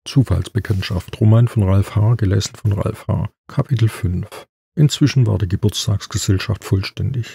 Zufallsbekanntschaft. Roman von Ralph H., gelesen von Ralph H. Kapitel 5. Inzwischen war die Geburtstagsgesellschaft vollständig.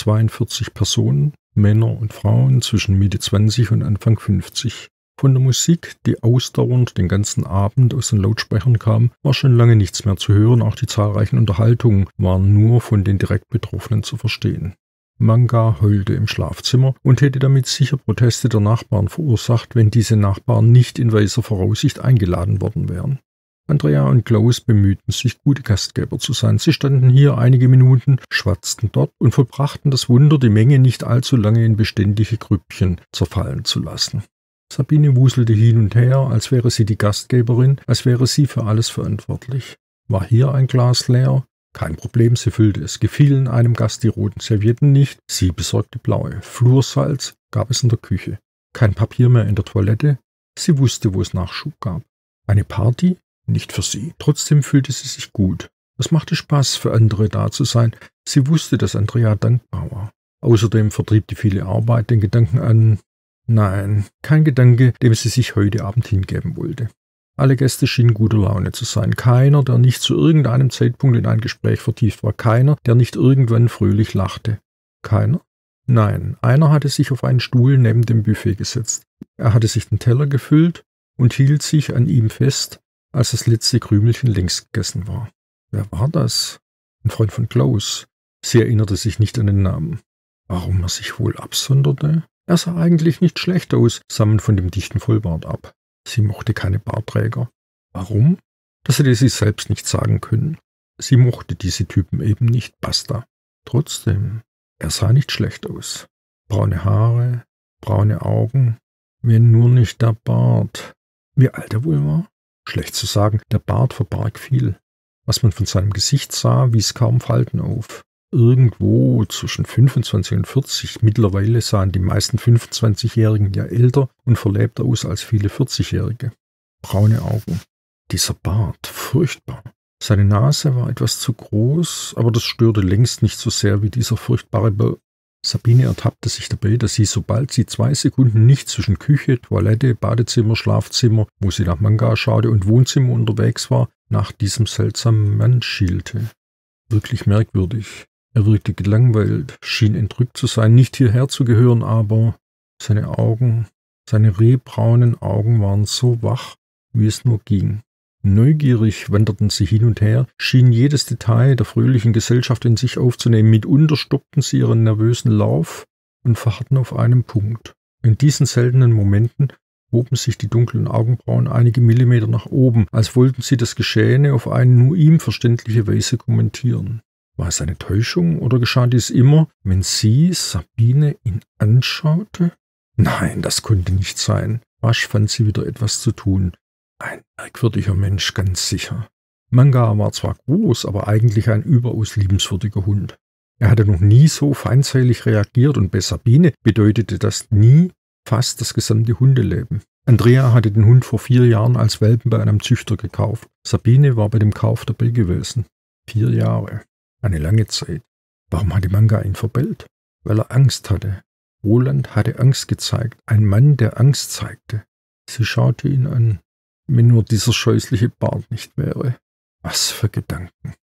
42 Personen, Männer und Frauen zwischen Mitte 20 und Anfang 50. Von der Musik, die ausdauernd den ganzen Abend aus den Lautsprechern kam, war schon lange nichts mehr zu hören. Auch die zahlreichen Unterhaltungen waren nur von den direkt Betroffenen zu verstehen. Manga heulte im Schlafzimmer und hätte damit sicher Proteste der Nachbarn verursacht, wenn diese Nachbarn nicht in weiser Voraussicht eingeladen worden wären. Andrea und Klaus bemühten sich, gute Gastgeber zu sein. Sie standen hier einige Minuten, schwatzten dort und vollbrachten das Wunder, die Menge nicht allzu lange in beständige Grüppchen zerfallen zu lassen. Sabine wuselte hin und her, als wäre sie die Gastgeberin, als wäre sie für alles verantwortlich. War hier ein Glas leer? Kein Problem, sie füllte es. Gefielen einem Gast die roten Servietten nicht, sie besorgte blaue. Flursalz gab es in der Küche. Kein Papier mehr in der Toilette, sie wusste, wo es Nachschub gab. Eine Party? Nicht für sie. Trotzdem fühlte sie sich gut. Es machte Spaß, für andere da zu sein. Sie wusste, dass Andrea dankbar war. Außerdem vertrieb die viele Arbeit den Gedanken an... Nein, kein Gedanke, dem sie sich heute Abend hingeben wollte. Alle Gäste schienen guter Laune zu sein. Keiner, der nicht zu irgendeinem Zeitpunkt in ein Gespräch vertieft war. Keiner, der nicht irgendwann fröhlich lachte. Keiner? Nein, einer hatte sich auf einen Stuhl neben dem Buffet gesetzt. Er hatte sich den Teller gefüllt und hielt sich an ihm fest, als das letzte Krümelchen längst gegessen war. Wer war das? Ein Freund von Klaus. Sie erinnerte sich nicht an den Namen. Warum er sich wohl absonderte? Er sah eigentlich nicht schlecht aus, sah man von dem dichten Vollbart ab. Sie mochte keine Bartträger. Warum? Das hätte sie selbst nicht sagen können. Sie mochte diese Typen eben nicht, basta. Trotzdem, er sah nicht schlecht aus. Braune Haare, braune Augen, wenn nur nicht der Bart. Wie alt er wohl war? Schlecht zu sagen, der Bart verbarg viel. Was man von seinem Gesicht sah, wies kaum Falten auf. Irgendwo zwischen 25 und 40. Mittlerweile sahen die meisten 25-Jährigen ja älter und verlebter aus als viele 40-Jährige. Braune Augen. Dieser Bart, furchtbar. Seine Nase war etwas zu groß, aber das störte längst nicht so sehr wie dieser furchtbare Sabine ertappte sich dabei, dass sie, sobald sie 2 Sekunden nicht zwischen Küche, Toilette, Badezimmer, Schlafzimmer, wo sie nach Manga schaute und Wohnzimmer unterwegs war, nach diesem seltsamen Mann schielte. Wirklich merkwürdig. Er wirkte gelangweilt, schien entrückt zu sein, nicht hierher zu gehören, aber seine Augen, seine rehbraunen Augen waren so wach, wie es nur ging. Neugierig wanderten sie hin und her, schienen jedes Detail der fröhlichen Gesellschaft in sich aufzunehmen. Mitunter stoppten sie ihren nervösen Lauf und verharrten auf einem Punkt. In diesen seltenen Momenten hoben sich die dunklen Augenbrauen einige Millimeter nach oben, als wollten sie das Geschehene auf eine nur ihm verständliche Weise kommentieren. War es eine Täuschung oder geschah dies immer, wenn sie, Sabine, ihn anschaute? Nein, das konnte nicht sein. Rasch fand sie wieder etwas zu tun. Ein merkwürdiger Mensch, ganz sicher. Manga war zwar groß, aber eigentlich ein überaus liebenswürdiger Hund. Er hatte noch nie so feindselig reagiert und bei Sabine bedeutete das nie fast das gesamte Hundeleben. Andrea hatte den Hund vor 4 Jahren als Welpen bei einem Züchter gekauft. Sabine war bei dem Kauf dabei gewesen. 4 Jahre. Eine lange Zeit. Warum hatte Manga ihn verbellt? Weil er Angst hatte. Roland hatte Angst gezeigt. Ein Mann, der Angst zeigte. Sie schaute ihn an. Wenn nur dieser scheußliche Bart nicht wäre. Was für Gedanken.